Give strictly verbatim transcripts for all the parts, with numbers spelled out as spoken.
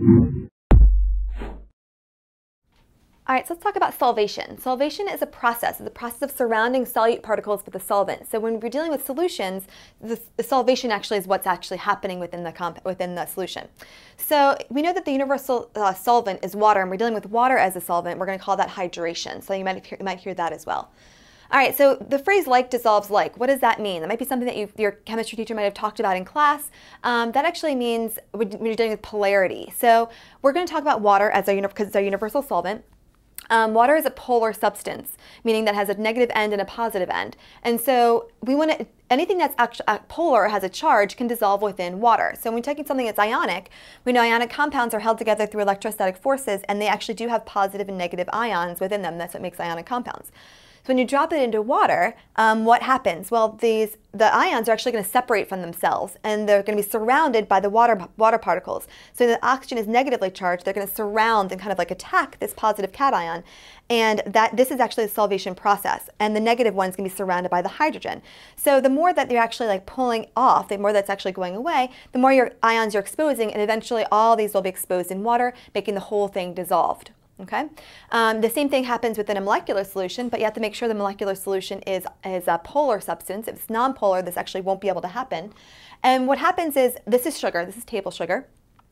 All right, so let's talk about solvation. Solvation is a process. It's a process of surrounding solute particles with a solvent. So when we're dealing with solutions, the, the solvation actually is what's actually happening within the comp within the solution. So we know that the universal uh, solvent is water, and we're dealing with water as a solvent. We're going to call that hydration. So you might hear, you might hear that as well. All right, so the phrase like dissolves like, what does that mean? That might be something that you, your chemistry teacher might have talked about in class. Um, that actually means when you're dealing with polarity. So we're going to talk about water as our, because it's our universal solvent. Um, water is a polar substance, meaning that has a negative end and a positive end. And so we want to, anything that's actually uh, polar or has a charge can dissolve within water. So when we're taking something that's ionic, we know ionic compounds are held together through electrostatic forces, and they actually do have positive and negative ions within them. That's what makes ionic compounds. So when you drop it into water, um, what happens? Well, these the ions are actually going to separate from themselves, and they're going to be surrounded by the water water particles. So the oxygen is negatively charged. They're going to surround and kind of like attack this positive cation, and that this is actually the solvation process. And the negative one is going to be surrounded by the hydrogen. So the more that you're actually like pulling off, the more that's actually going away, the more your ions you're exposing, and eventually all these will be exposed in water, making the whole thing dissolved. Okay, um, the same thing happens within a molecular solution, but you have to make sure the molecular solution is, is a polar substance. If it's nonpolar, this actually won't be able to happen. And what happens is, this is sugar, this is table sugar,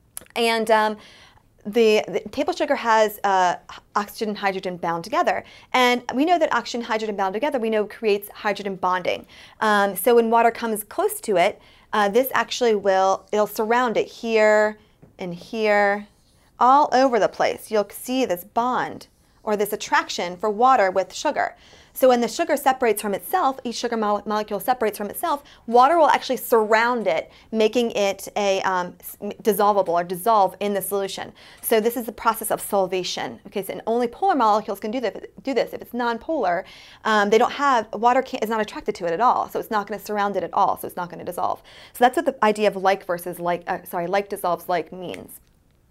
and um, the, the table sugar has uh, oxygen and hydrogen bound together. And we know that oxygen and hydrogen bound together, we know creates hydrogen bonding. Um, so when water comes close to it, uh, this actually will, it'll surround it here and here, all over the place. You'll see this bond or this attraction for water with sugar. So when the sugar separates from itself, each sugar mo molecule separates from itself, water will actually surround it, making it a um, dissolvable or dissolve in the solution. So this is the process of solvation. Okay, so and only polar molecules can do this. Do this. If it's nonpolar, um, they don't have water. Can't, is not attracted to it at all. So it's not going to surround it at all. So it's not going to dissolve. So that's what the idea of like versus like. Uh, sorry, like dissolves like means.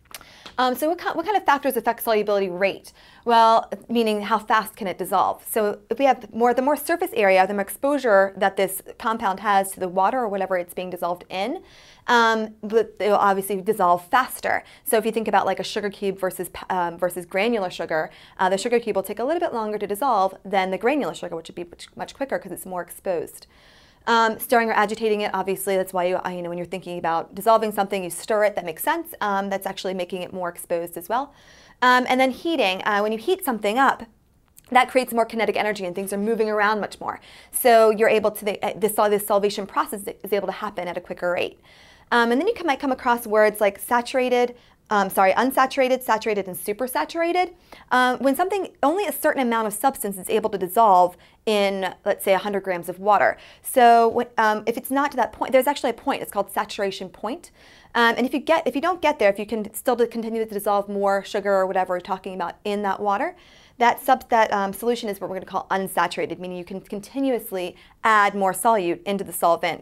Um, so what, what kind of factors affect solubility rate? Well, meaning how fast can it dissolve? So if we have more, the more surface area, the more exposure that this compound has to the water or whatever it's being dissolved in, um, but it will obviously dissolve faster. So if you think about like a sugar cube versus, um, versus granular sugar, uh, the sugar cube will take a little bit longer to dissolve than the granular sugar, which would be much, much quicker because it's more exposed. Um, stirring or agitating it, obviously, that's why you, you know, when you're thinking about dissolving something, you stir it. That makes sense. Um, that's actually making it more exposed as well. Um, and then heating, uh, when you heat something up, that creates more kinetic energy and things are moving around much more. So you're able to, this, this solvation process is able to happen at a quicker rate. Um, and then you can, might come across words like saturated, Um, sorry, unsaturated, saturated, and supersaturated. Um, when something, only a certain amount of substance is able to dissolve in, let's say, one hundred grams of water. So when, um, if it's not to that point, there's actually a point. It's called saturation point. Um, and if you get, if you don't get there, if you can still continue to dissolve more sugar or whatever we're talking about in that water, that sub, that um, solution is what we're going to call unsaturated, meaning you can continuously add more solute into the solvent.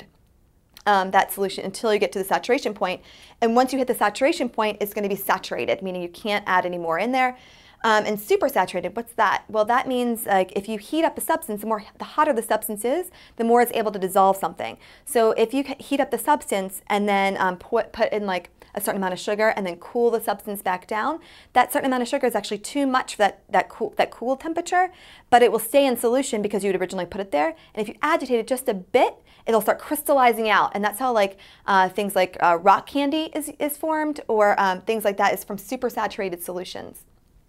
Um, that solution until you get to the saturation point. And once you hit the saturation point, it's going to be saturated, meaning you can't add any more in there. Um, and supersaturated, what's that? Well, that means like if you heat up a substance, the more the hotter the substance is, the more it's able to dissolve something. So if you heat up the substance and then um, put, put in like a certain amount of sugar and then cool the substance back down, that certain amount of sugar is actually too much for that, that, cool, that cool temperature, but it will stay in solution because you had originally put it there. And if you agitate it just a bit, it'll start crystallizing out. And that's how like uh, things like uh, rock candy is, is formed, or um, things like that is from supersaturated solutions.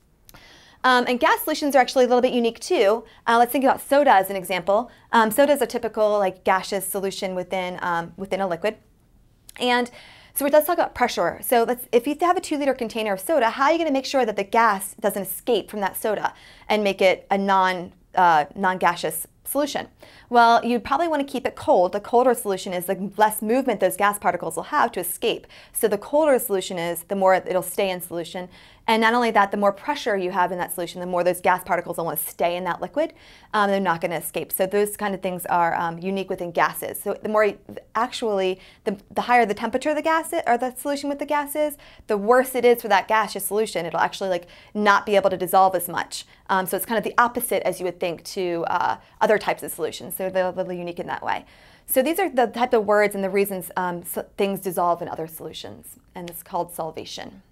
Um, and gas solutions are actually a little bit unique too. Uh, let's think about soda as an example. Um, soda is a typical like gaseous solution within, um, within a liquid. And so let's talk about pressure. So let's, if you have a two liter container of soda, how are you going to make sure that the gas doesn't escape from that soda and make it a non, uh, non-gaseous solution? Well, you'd probably want to keep it cold. The colder solution is the less movement those gas particles will have to escape. So the colder the solution is, the more it'll stay in solution. And not only that, the more pressure you have in that solution, the more those gas particles will want to stay in that liquid. Um, they're not going to escape. So those kind of things are um, unique within gases. So the more, actually, the, the higher the temperature of the gas is, or the solution with the gas is, the worse it is for that gaseous solution. It'll actually like not be able to dissolve as much. Um, so it's kind of the opposite, as you would think, to uh, other types of solutions. So they're a little unique in that way. So these are the type of words and the reasons um, so things dissolve in other solutions, and it's called solvation.